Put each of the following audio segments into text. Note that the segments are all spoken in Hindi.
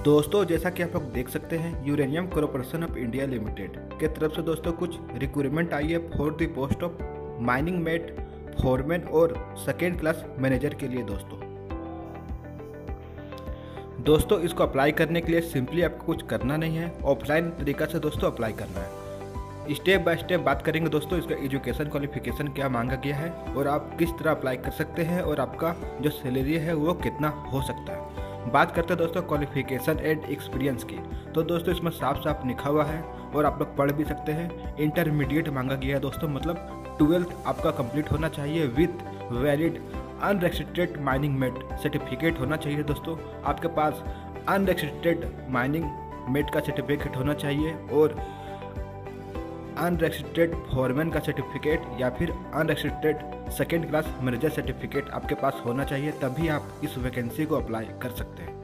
दोस्तों जैसा कि आप लोग देख सकते हैं uranium corporation of India limited के तरफ से दोस्तों कुछ रिक्रूटमेंट आई है for the post of mining mate foreman और सेकेंड क्लास मैनेजर के लिए। दोस्तों इसको अप्लाई करने के लिए सिंपली आपको कुछ करना नहीं है, ऑफलाइन तरीका से दोस्तों अप्लाई करना है। स्टेप बाय स्टेप बात करेंगे दोस्तों इसका एजुकेशन क्वालिफिकेशन क्या मांगा गया है और आप किस तरह अप्लाई कर सकते हैं और आपका जो सैलरी है वो कितना हो सकता है। बात करते हैं दोस्तों क्वालिफिकेशन एंड एक्सपीरियंस की, तो दोस्तों इसमें साफ साफ लिखा हुआ है और आप लोग पढ़ भी सकते हैं। इंटरमीडिएट मांगा गया है दोस्तों, मतलब 12th आपका कंप्लीट होना चाहिए with valid unrestricted mining mate certificate होना चाहिए। दोस्तों आपके पास अनरेस्ट्रिक्टेड माइनिंग मेट का सर्टिफिकेट होना चाहिए और अनरेस्ट्रिक्टेड फोरमैन का सर्टिफिकेट या फिर unrestricted second class manager certificate आपके पास होना चाहिए, तभी आप इस वैकेंसी को अप्लाई कर सकते हैं।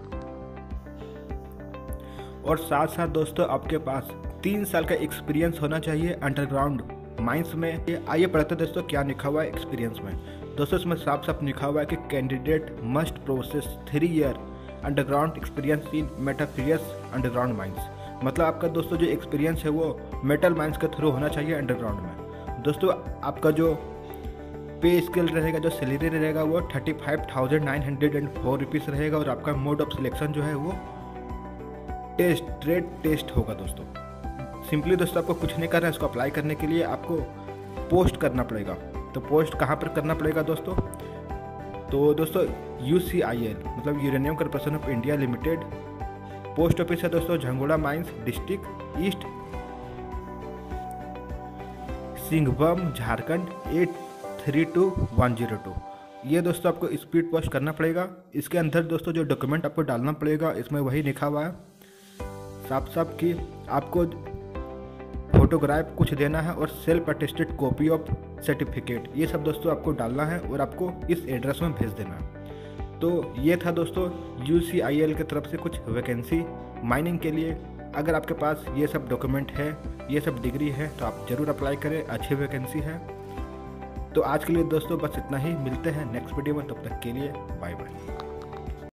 और साथ साथ दोस्तों आपके पास 3 साल का एक्सपीरियंस होना चाहिए अंडरग्राउंड माइंस में। आइए पढ़ते दोस्तों क्या लिखा हुआ है एक्सपीरियंस में। दोस्तों इसमें साफ साफ लिखा हुआ है कि candidate must process 3 year underground experience in metalliferous underground mines. मतलब आपका दोस्तों जो एक्सपीरियंस है वो मेटल माइंस के थ्रू होना चाहिए अंडरग्राउंड में। दोस्तों आपका जो पे स्केल रहेगा, जो सैलरी रहेगा वो 35,904 रुपीज़ रहेगा और आपका मोड ऑफ सिलेक्शन जो है वो ट्रेड टेस्ट होगा। दोस्तों सिंपली दोस्तों आपको कुछ नहीं करना है, इसको अप्लाई करने के लिए आपको पोस्ट करना पड़ेगा। तो पोस्ट कहाँ पर करना पड़ेगा दोस्तों? तो दोस्तों UCIL मतलब uranium corporation of India limited, post office है दोस्तों Jhangoda mines, district east, Singhbhum, Jharkhand 832102। ये दोस्तों आपको स्पीड पोस्ट करना पड़ेगा। इसके अंदर दोस्तों जो डॉक्यूमेंट आपको डालना पड़ेगा इसमें वही लिखा हुआ है साफ साफ कि आपको फोटोग्राफ कुछ देना है और self attested copy of certificate, ये सब दोस्तों आपको डालना है और आपको इस एड्रेस में भेज देना है। तो ये था दोस्तों UCIL की तरफ से कुछ वैकेंसी माइनिंग के लिए। अगर आपके पास ये सब डॉक्यूमेंट है, ये सब डिग्री है, तो आप ज़रूर अप्लाई करें, अच्छी वैकेंसी है। तो आज के लिए दोस्तों बस इतना ही, मिलते हैं नेक्स्ट वीडियो में, तब तक के लिए बाय बाय।